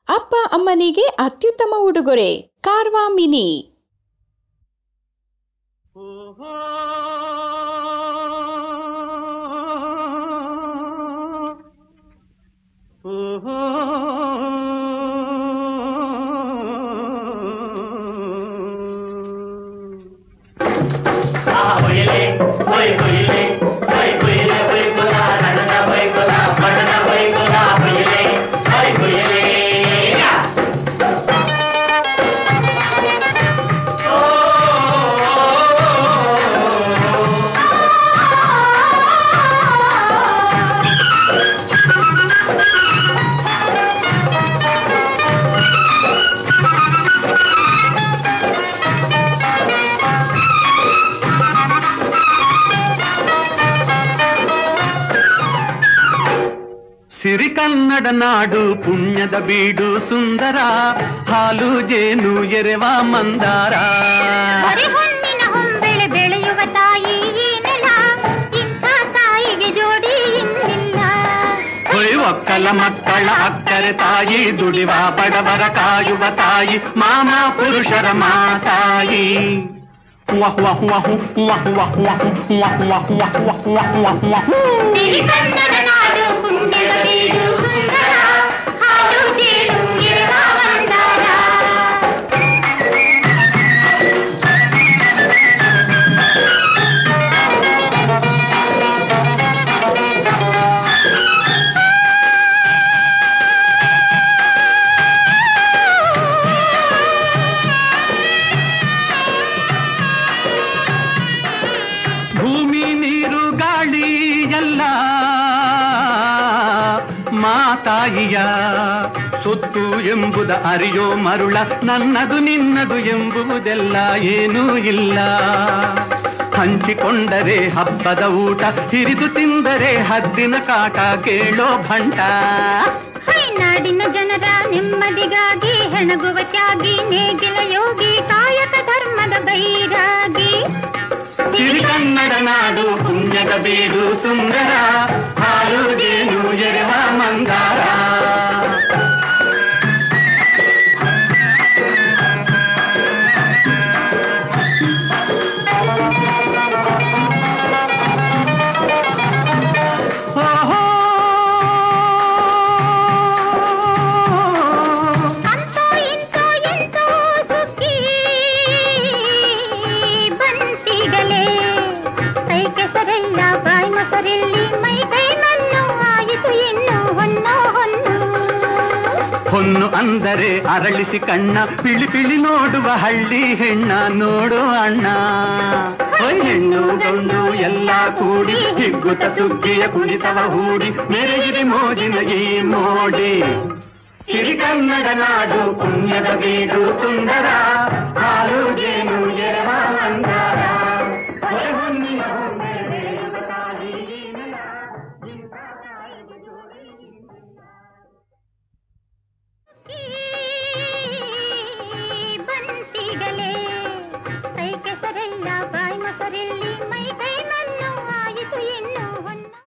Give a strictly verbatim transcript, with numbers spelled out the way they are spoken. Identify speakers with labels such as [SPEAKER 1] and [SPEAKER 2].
[SPEAKER 1] ಅಪ್ಪ ಅಮ್ಮನಿಗೆ ಅತ್ಯುತ್ತಮ ಉಡುಗೊರೆ ಕಾರ್ವಾ ಮಿನಿ.
[SPEAKER 2] ಸಿರಿ ಕನ್ನಡ ನಾಡು ಪುಣ್ಯದ ಬೀಡು ಸುಂದರ, ಹಾಲು ಜೇನು ಎರೆವ ಮಂದಾರ.
[SPEAKER 3] ಹೊನ್ನಿನ ಹೊಂಬೆಳೆ ಬೆಳೆಯುವ ತಾಯಿ ಈ ನೆಲ, ಇಂಥ ತಾಯಿಗೆ ಜೋಡಿ ಇನ್ನಿಲ್ಲ.
[SPEAKER 2] ಹೊಯ್ ಒಕ್ಕಲ ಮಕ್ಕಳ ಅಕ್ಕರೆ ತಾಯಿ, ದುಡಿವ ಬಡವರ ಕಾಯುವ ತಾಯಿ, ಮಾಮ ಪುರುಷರ ಮಾತಾಯಿ. ವಹ್ ವಹ್ ವಹ್ ವಹ್ ವಹ್ ವಹ್ ವಹ್ ವಹ್ ವಹ್ ವಹ್ ವಹ್ ವಹ್ ವಹ್.
[SPEAKER 3] ಸಿರಿ ಕನ್ನಡ ನಾಡು ಪುಣ್ಯದ ಬೀಡು ಸುಂದರ, ಹಾಲು ಜೇನು ಎರೆವ ಮಂದಾರ.
[SPEAKER 2] ಭೂಮಿ ನೀರು ಗಾಳಿ ಎಲ್ಲ ಮಾತಾಯಿಯ ಸೊತ್ತು ಎಂಬುದ ಅರಿಯೋ ಮರುಳ, ನನ್ನದು ನಿನ್ನದು ಎಂಬುವುದೆಲ್ಲ ಏನೂ ಇಲ್ಲ. ಹಂಚಿಕೊಂಡರೆ ಹಬ್ಬದ ಊಟ, ಹಿರಿದು ತಿಂದರೆ ಹದ್ದಿನ ಕಾಟ, ಕೇಳೋ ಭಂಟ.
[SPEAKER 3] ನಾಡಿನ ಜನರ ನೆಮ್ಮದಿಗಾಗಿ ಹೆಣಗುವ ತ್ಯಾಗಿ, ನೇಗಿಲ ಯೋಗಿ ಕಾಯಕ ಧರ್ಮದ ಬೈರಾಗಿ.
[SPEAKER 2] ಸಿರಿ ಕನ್ನಡ ನಾಡು ಪುಣ್ಯದ ಬೀಡು ಸುಂದರ, ಹಾಲು ಜೇನು ಎರೆವ ಮಂದಾರ. ಹೊನ್ನು ಅಂದರೆ ಅರಳಿಸಿ ಕಣ್ಣ, ಪಿಳಿ ಪಿಳಿ ನೋಡುವ ಹಳ್ಳಿ ಹೆಣ್ಣ ನೋಡು ಅಣ್ಣ. ಹೆಣ್ಣು ಗಂಡು ಎಲ್ಲ ಕೂಡಿ ಹಿಗ್ಗುತ್ತ ಸುಗ್ಗಿಯ ಕುಣಿತವ ಹೂಡಿ, ಮೆರೆಯಿರಿ ಮೋಜಿನ ಈ ಮೋಡಿ. ಸಿರಿ ಕನ್ನಡ ನಾಡು ಪುಣ್ಯದ ಬೀಡು ಸುಂದರ, ಹಾಲು